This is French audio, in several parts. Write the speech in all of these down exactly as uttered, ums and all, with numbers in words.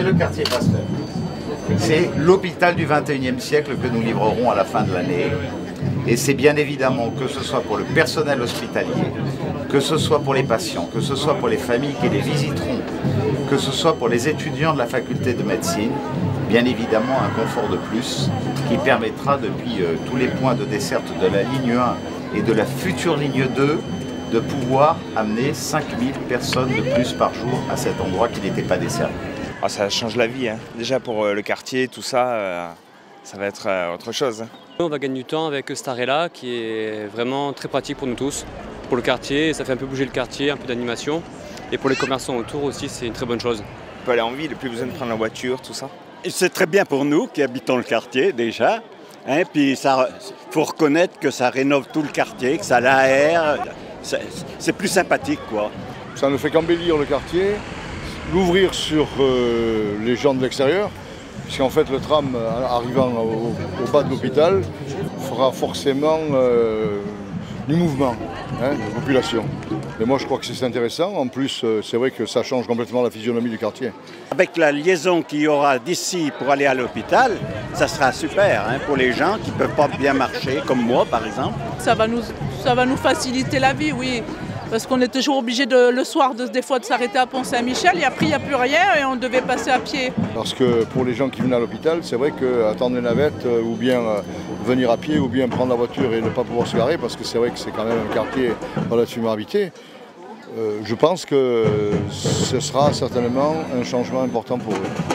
le quartier Pasteur. C'est l'hôpital du vingt et unième siècle que nous livrerons à la fin de l'année. Et c'est bien évidemment, que ce soit pour le personnel hospitalier, que ce soit pour les patients, que ce soit pour les familles qui les visiteront, que ce soit pour les étudiants de la faculté de médecine, bien évidemment un confort de plus qui permettra depuis euh, tous les points de desserte de la ligne un et de la future ligne deux de pouvoir amener cinq mille personnes de plus par jour à cet endroit qui n'était pas desservi. Ah, ça change la vie, hein. Déjà pour euh, le quartier, tout ça, euh, ça va être euh, autre chose. Hein. On va gagner du temps avec Starella qui est vraiment très pratique pour nous tous, pour le quartier, ça fait un peu bouger le quartier, un peu d'animation. Et pour les commerçants autour aussi, c'est une très bonne chose. On peut aller en ville, plus besoin de prendre la voiture, tout ça. C'est très bien pour nous qui habitons le quartier déjà. Hein, puis il faut reconnaître que ça rénove tout le quartier, que ça l'aère. C'est plus sympathique, quoi. Ça ne fait qu'embellir le quartier, l'ouvrir sur euh, les gens de l'extérieur, puisqu'en fait le tram arrivant au, au bas de l'hôpital fera forcément euh, du mouvement, hein, de population. Et moi je crois que c'est intéressant, en plus euh, c'est vrai que ça change complètement la physionomie du quartier. Avec la liaison qu'il y aura d'ici pour aller à l'hôpital, ça sera super hein, pour les gens qui ne peuvent pas bien marcher, comme moi par exemple. Ça va nous, ça va nous faciliter la vie, oui. Parce qu'on est toujours obligé de, le soir de, des fois de s'arrêter à Pont-Saint-Michel et après il n'y a plus rien et on devait passer à pied. Parce que pour les gens qui viennent à l'hôpital, c'est vrai qu'attendre les navettes euh, ou bien euh, venir à pied ou bien prendre la voiture et ne pas pouvoir se garer, parce que c'est vrai que c'est quand même un quartier relativement habité, euh, je pense que ce sera certainement un changement important pour eux.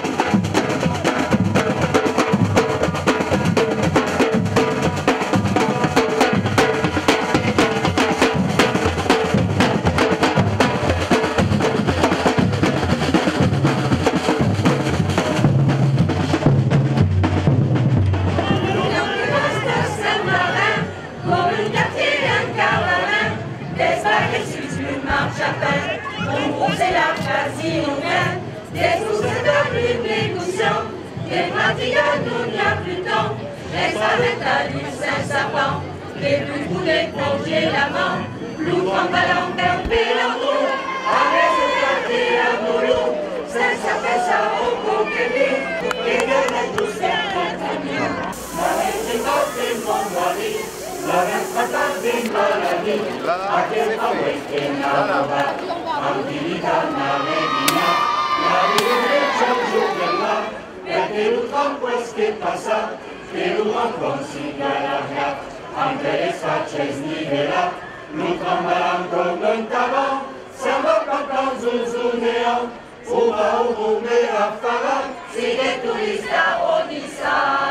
Les patriotes, nous n'y a plus de temps. Les arrêtes à lui, Saint-Sapin. Les plus boulets, congés, l'amant. Loup, en ballon, perpé, l'amour. Avec le quartier à boulot. Saint-Sapin, ça, au conquérir. Et de la douce, c'est très bien. La reine des morts, c'est mon mari. La reine fatale, c'est maladie. À quel point est la lava. Antica, Maria. La vie est chaque là. Perché l'ultimo questo passa, che l'uomo considera anche le facce snivela, l'ultimo balanco montava, siamo cantando zuzunea, uva uva me a fara, si che turista odissa.